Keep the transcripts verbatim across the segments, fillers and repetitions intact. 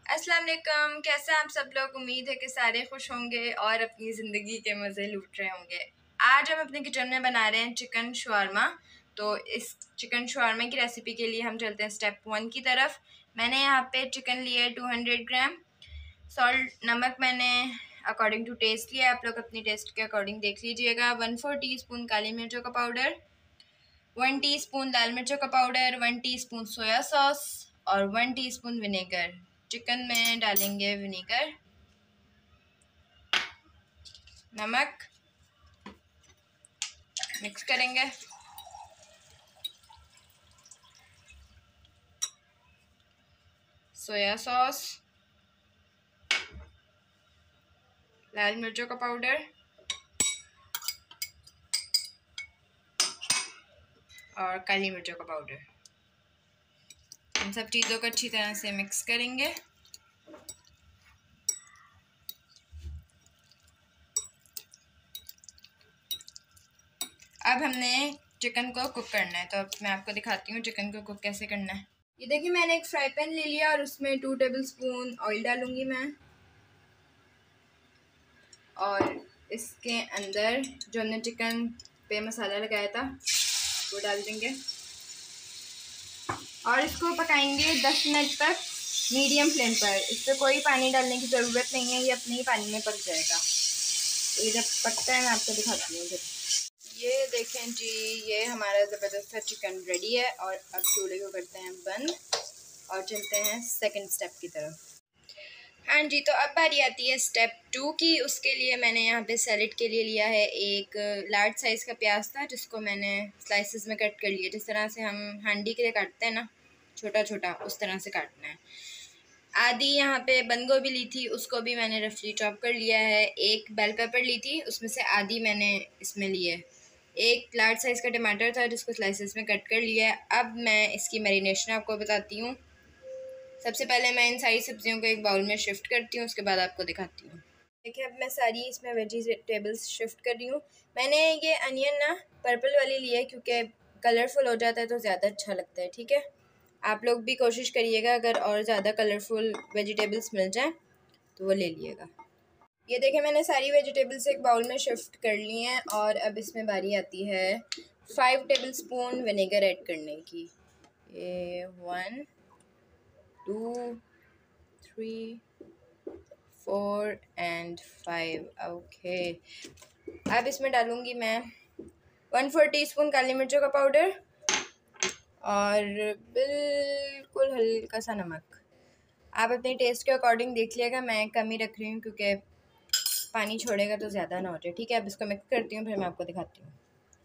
अस्सलाम वालेकुम, कैसे हैं आप सब लोग। उम्मीद है कि सारे खुश होंगे और अपनी ज़िंदगी के मज़े लूट रहे होंगे। आज हम अपने किचन में बना रहे हैं चिकन शवारमा। तो इस चिकन शवारमा की रेसिपी के लिए हम चलते हैं स्टेप वन की तरफ। मैंने यहाँ पे चिकन लिया है टू हंड्रेड ग्राम। सॉल्ट नमक मैंने अकॉर्डिंग टू टेस्ट लिया, आप लोग अपनी टेस्ट के अकॉर्डिंग देख लीजिएगा। वन फोर टी स्पून काली मिर्चों का पाउडर, वन टीस्पून लाल मिर्चों का powder, one teaspoon soya sauce और वन टीस्पून विनेगर। चिकन में डालेंगे विनेगर, नमक, मिक्स करेंगे। सोया सॉस, लाल मिर्चों का पाउडर और काली मिर्चों का पाउडर। इन सब चीज़ों को अच्छी तरह से मिक्स करेंगे। अब हमने चिकन को कुक करना है, तो अब मैं आपको दिखाती हूँ चिकन को कुक कैसे करना है। ये देखिए, मैंने एक फ्राई पैन ले लिया और उसमें टू टेबलस्पून ऑयल डालूंगी मैं। और इसके अंदर जो हमने चिकन पे मसाला लगाया था वो डाल देंगे और इसको पकाएंगे दस मिनट तक मीडियम फ्लेम पर। इस पर कोई पानी डालने की ज़रूरत नहीं है, ये अपने ही पानी में पक जाएगा। तो ये जब पकता है मैं आपको दिखाती हूँ। ये देखें जी, ये हमारा ज़बरदस्त सा चिकन रेडी है। और अब चूल्हे को करते हैं बंद और चलते हैं सेकंड स्टेप की तरफ। हाँ जी, तो अब बारी आती है स्टेप टू की। उसके लिए मैंने यहाँ पे सैलेड के लिए लिया है एक लार्ज साइज़ का प्याज था, जिसको मैंने स्लाइसेस में कट कर लिया। जिस तरह से हम हांडी के लिए काटते हैं ना, छोटा छोटा, उस तरह से काटना है। आधी यहाँ पे बंद गोभी ली थी, उसको भी मैंने रफली चॉप कर लिया है। एक बेल पेपर ली थी, उसमें से आधी मैंने इसमें ली है। एक लार्ज साइज़ का टमाटर था, जिसको स्लाइसेस में कट कर लिया है। अब मैं इसकी मैरिनेशन आपको बताती हूँ। सबसे पहले मैं इन सारी सब्जियों को एक बाउल में शिफ्ट करती हूँ, उसके बाद आपको दिखाती हूँ। देखिए, अब मैं सारी इसमें वेजिटेबल्स शिफ्ट कर रही हूँ। मैंने ये अनियन ना पर्पल वाली ली है, क्योंकि कलरफुल हो जाता है तो ज़्यादा अच्छा लगता है। ठीक है, आप लोग भी कोशिश करिएगा अगर और ज़्यादा कलरफुल वेजिटेबल्स मिल जाएँ तो वो ले लीजिएगा। ये देखिए, मैंने सारी वेजिटेबल्स एक बाउल में शिफ्ट कर ली हैं। और अब इसमें बारी आती है five tablespoon vinegar add करने की। ये one two three four and five. Okay, अब इसमें डालूँगी मैं वन फोर टी स्पून काली मिर्चों का पाउडर और बिल्कुल हल्का सा नमक। आप अपने टेस्ट के अकॉर्डिंग देख लिएगा, मैं कम ही रख रही हूँ क्योंकि पानी छोड़ेगा तो ज़्यादा ना हो जाए। ठीक है, अब इसको मिक्स करती हूँ, फिर मैं आपको दिखाती हूँ।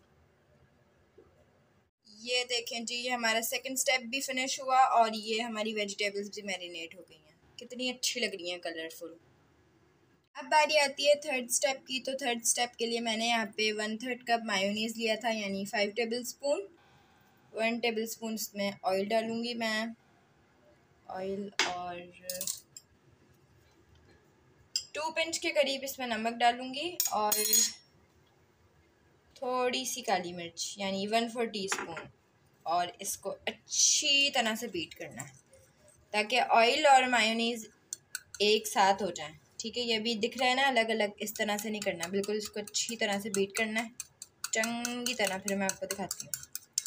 ये देखें जी, ये हमारा सेकंड स्टेप भी फिनिश हुआ और ये हमारी वेजिटेबल्स भी मैरिनेट हो गई हैं। कितनी अच्छी लग रही हैं, कलरफुल। अब बारी आती है थर्ड स्टेप की। तो थर्ड स्टेप के लिए मैंने यहाँ पे वन थर्ड कप मायोनीज़ लिया था, यानी five tablespoon. One tablespoon इसमें ऑयल डालूँगी मैं, ऑयल, और टू पिंच के करीब इसमें नमक डालूँगी और थोड़ी सी काली मिर्च, यानी वन फोर टी स्पून। और इसको अच्छी तरह से बीट करना है ताकि ऑयल और मायोनीज़ एक साथ हो जाएं। ठीक है, ये भी दिख रहा है ना अलग अलग, इस तरह से नहीं करना, बिल्कुल इसको अच्छी तरह से बीट करना है, चंगी तरह। फिर मैं आपको दिखाती हूँ।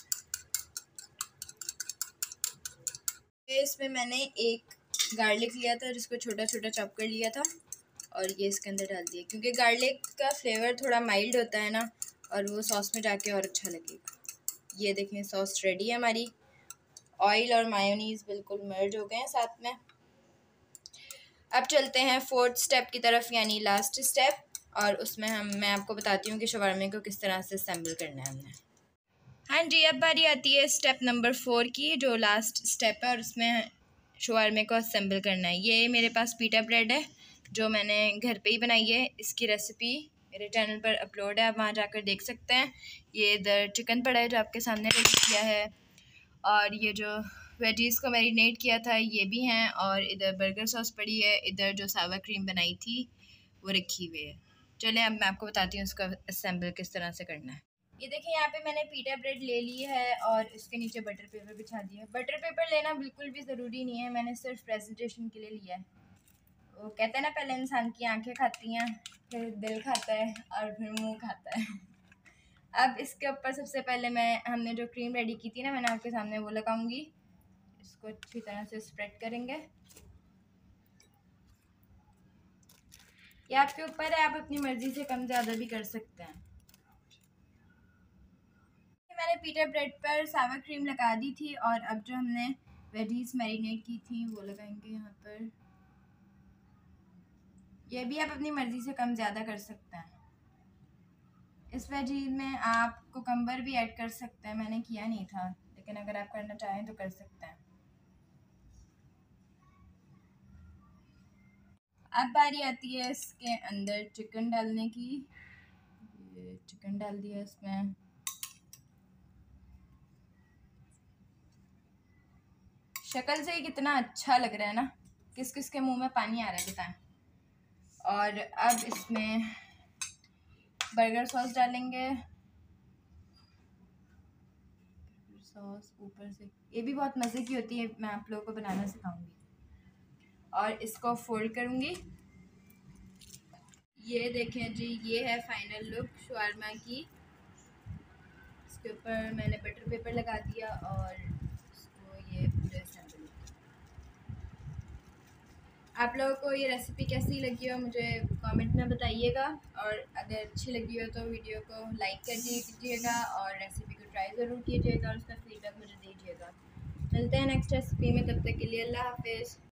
इसमें मैंने एक गार्लिक लिया था, जिसको छोटा छोटा चॉप कर लिया था और ये इसके अंदर डाल दिया, क्योंकि गार्लिक का फ्लेवर थोड़ा माइल्ड होता है ना, और वो सॉस में जाके और अच्छा लगेगा। ये देखें, सॉस रेडी है हमारी। ऑयल और मायोनीज़ बिल्कुल मर्ज हो गए हैं साथ में। अब चलते हैं फोर्थ स्टेप की तरफ, यानी लास्ट स्टेप। और उसमें हम मैं आपको बताती हूँ कि शवारमे को किस तरह से असेंबल करना है हमने। हाँ जी, अब बारी आती है स्टेप नंबर फोर की, जो लास्ट स्टेप है, और उसमें शवारमे को असेंबल करना है। ये मेरे पास पीटा ब्रेड है, जो मैंने घर पे ही बनाई है। इसकी रेसिपी मेरे चैनल पर अपलोड है, आप वहाँ जाकर देख सकते हैं। ये इधर चिकन पड़ा है जो आपके सामने रेडी किया है, और ये जो वेजीज़ को मैरिनेट किया था ये भी हैं, और इधर बर्गर सॉस पड़ी है, इधर जो सावा क्रीम बनाई थी वो रखी हुई है। चलें, अब मैं आपको बताती हूँ इसका असेंबल किस तरह से करना है। ये देखिए यहाँ पे मैंने पीटा ब्रेड ले ली है और इसके नीचे बटर पेपर बिछा दिया है। बटर पेपर लेना बिल्कुल भी ज़रूरी नहीं है, मैंने सिर्फ प्रेजेंटेशन के लिए लिया है। वो कहते हैं ना, पहले इंसान की आंखें खाती हैं, फिर दिल खाता है और फिर मुंह खाता है। अब इसके ऊपर सबसे पहले मैं हमने जो क्रीम रेडी की थी ना, मैंने आपके सामने वो लगाऊंगी। इसको अच्छी तरह से स्प्रेड करेंगे। ये आपके ऊपर है, आप अपनी मर्ज़ी से कम ज़्यादा भी कर सकते हैं। मैंने पीटा ब्रेड पर सावा क्रीम लगा दी थी और अब जो हमने वेजीज मैरिनेट की थी वो लगाएंगे यहाँ पर। ये भी आप अपनी मर्ज़ी से कम ज़्यादा कर सकते हैं। इस वेजीज में आप कुकम्बर भी ऐड कर सकते हैं, मैंने किया नहीं था, लेकिन अगर आप करना चाहें तो कर सकते हैं। अब बारी आती है इसके अंदर चिकन डालने की। ये चिकन डाल दिया इसमें। शक्ल से ही कितना अच्छा लग रहा है ना, किस किस के मुंह में पानी आ रहा है बताएं। और अब इसमें बर्गर सॉस डालेंगे, सॉस ऊपर से। ये भी बहुत मज़े की होती है, मैं आप लोगों को बनाना सिखाऊंगी। और इसको फोल्ड करूंगी। ये देखें जी, ये है फाइनल लुक शवारमा की। इसके ऊपर मैंने बटर पेपर लगा दिया और इसको ये पूरे असेंबल। आप लोगों को ये रेसिपी कैसी लगी हो मुझे कमेंट में बताइएगा, और अगर अच्छी लगी हो तो वीडियो को लाइक कर दीजिएगा और रेसिपी को ट्राई ज़रूर कीजिएगा और उसका फीडबैक मुझे दीजिएगा। मिलते हैं नेक्स्ट रेसिपी में, तब तक के लिए अल्लाह हाफिज़।